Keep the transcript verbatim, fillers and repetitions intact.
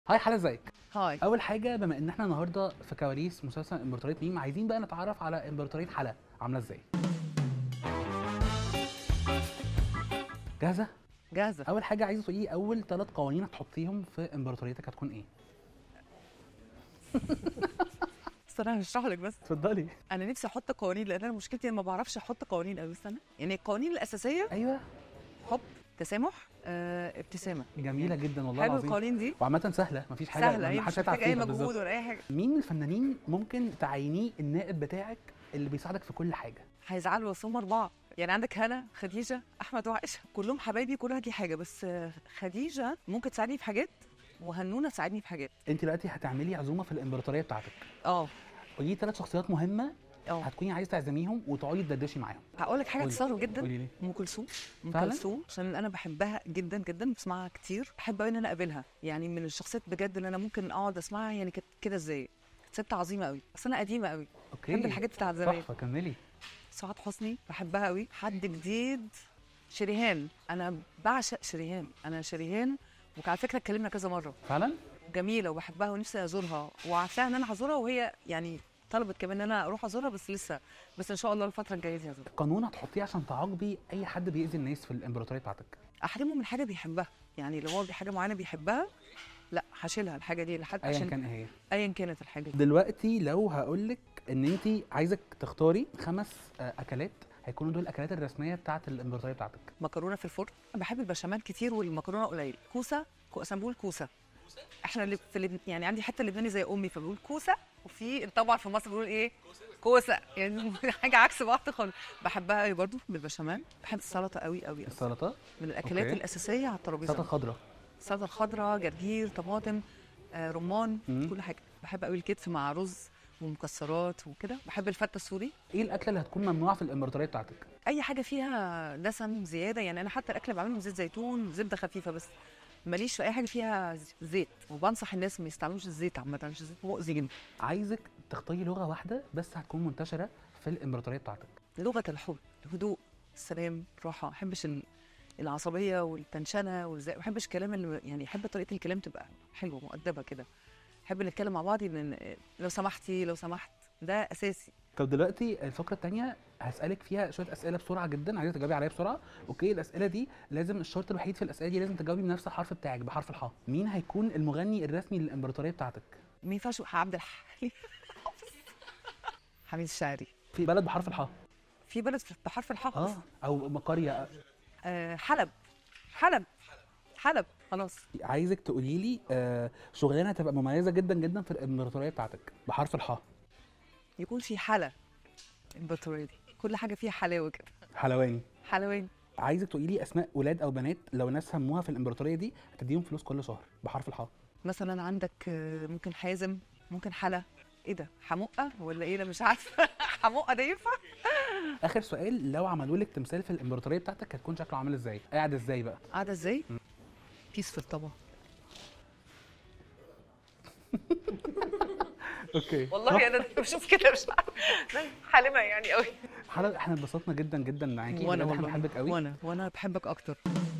هاي حلا، ازيك؟ هاي. اول حاجه، بما ان احنا النهارده في كواليس مسلسل امبراطوريه ميم، عايزين بقى نتعرف على امبراطوريه حلا عامله ازاي. جاهزه؟ جاهزه. اول حاجه عايزه تقولي اول ثلاث قوانين هتحطيهم في امبراطوريتك هتكون ايه؟ استنى انا هشرح لك بس. اتفضلي. انا نفسي احط قوانين لان انا مشكلتي إن ما بعرفش احط قوانين قوي. استنى، يعني القوانين الاساسيه: ايوه، حب، تسامح، آه، ابتسامه. جميله جدا والله حلو العظيم. القوانين دي، وعامه سهله، مفيش حاجه سهله، هي ما مش حدش هيتعب محتاجه اي فيها مجهود بالظبط. ولا اي حاجه. مين من الفنانين ممكن تعينيه النائب بتاعك اللي بيساعدك في كل حاجه؟ هيزعلوا بس هم اربعه. يعني عندك هنا، خديجه، احمد وعائشه، كلهم حبايبي، كل واحد ليه حاجه، بس آه، خديجه ممكن تساعدني في حاجات وهنونه تساعدني في حاجات. انت دلوقتي هتعملي عزومه في الامبراطوريه بتاعتك، اه قولي ثلاث شخصيات مهمه اه هتكوني عايز تعزميهم وتقعدي تدردشي معاهم. هقول لك حاجه قولي. تستغرب جدا: قولي لي. ام كلثوم. ام فعلا؟ كلثوم عشان انا بحبها جدا جدا، بسمعها كتير، بحب قوي ان انا اقابلها. يعني من الشخصيات بجد اللي انا ممكن اقعد اسمعها. يعني كانت كده ازاي، ست عظيمه قوي، بس انا قديمه قوي. اوكي، بحب الحاجات بتاعت زمان. تحفه، كملي. سعاد حسني بحبها قوي. حد جديد: شريهان. انا بعشق شريهان، انا شريهان. وعلى فكره اتكلمنا كذا مره، فعلا؟ جميله وبحبها ونفسي ازورها، وعارفاها ان انا هزورها، وهي يعني طلبت كمان ان انا اروح ازورها، بس لسه، بس ان شاء الله الفتره الجايه دي هزورها. قانون هتحطيه عشان تعاقبي اي حد بيأذي الناس في الامبراطوريه بتاعتك؟ احرمه من حاجه بيحبها. يعني لو هو حاجه معينه بيحبها، لا هشيلها الحاجه دي لحد ايا عشان كان ايه هي. ايا كانت الحاجه دي. دلوقتي لو هقول لك ان انت عايزك تختاري خمس آه، اكلات هيكونوا دول الاكلات الرسميه بتاعت الامبراطوريه بتاعتك. مكرونه في الفرن، بحب البشاميل كتير والمكرونه قليل. كوسه، كوسه بقول كوسه. احنا اللي في اللي يعني عندي حته لبناني زي امي فبقول كوسه، وفي طبعا في مصر بقول ايه، كوسه. يعني حاجه عكس بعض خالص. بحبها قوي برضو بالبشاميل. بحب السلطه قوي قوي. السلطه من الاكلات أوكي. الاساسيه على الترابيزه. السلطه الخضراء. السلطه الخضراء، جرجير، طماطم، آه، رمان، مم. كل حاجه. بحب قوي الكتف مع رز ومكسرات وكده. بحب الفته السوري. ايه الاكله اللي هتكون ممنوعه في الامبراطوريه بتاعتك؟ اي حاجه فيها دسم زياده. يعني انا حتى الاكل بعمله بزيت زيتون، زبده خفيفه، بس ماليش في اي حاجه فيها زيت. وبنصح الناس ما يستعملوش الزيت عامه، عشان الزيت مؤذي جدا. عايزك تختاري لغه واحده بس هتكون منتشره في الامبراطوريه بتاعتك. لغه الحب، الهدوء، السلام، الراحه. ما بحبش ال- العصبيه والتنشنه والزي، ما بحبش الكلام اللي يعني، احب طريقه الكلام تبقى حلوه مؤدبه كده. احب نتكلم مع بعض إن لو سمحتي، لو سمحت، ده اساسي. طب دلوقتي الفقره الثانيه هسالك فيها شويه اسئله بسرعه جدا، عايزك تجاوبي عليها بسرعه. اوكي، الاسئله دي لازم، الشرط الوحيد في الاسئله دي لازم تجاوبي بنفس الحرف بتاعك، بحرف الحاء. مين هيكون المغني الرسمي للامبراطوريه بتاعتك؟ ما ينفعش عبد الحليم حميد الشاعري. في بلد بحرف الحاء. في بلد بحرف الحاء. اه، او قريه. آه، حلب. حلب حلب خلاص. عايزك تقولي لي آه شغلانه هتبقى مميزه جدا جدا في الامبراطوريه بتاعتك بحرف الحاء. يكون في حلا. الامبراطوريه دي كل حاجه فيها حلاوه كده. حلواني. حلواني. عايزك تقولي لي اسماء ولاد او بنات لو ناس هموها في الامبراطوريه دي هتديهم فلوس كل شهر بحرف الحاء. مثلا عندك آه، ممكن حازم، ممكن حلا. ايه ده، حمقه ولا ايه؟ انا مش عارفه. حمقه ده ينفع؟ اخر سؤال، لو عملوا لك تمثال في الامبراطوريه بتاعتك هتكون شكله عامل ازاي؟ قاعد ازاي بقى؟ قاعده ازاي؟ بيسفل طبعا. اوكي والله انا بشوف كده مش عارفه، حالمه يعني قوي. حلقة، احنا اتبسطنا جدا جدا معاكي، وانا بجد احنا والله بنحبك قوي. وانا وانا بحبك اكتر.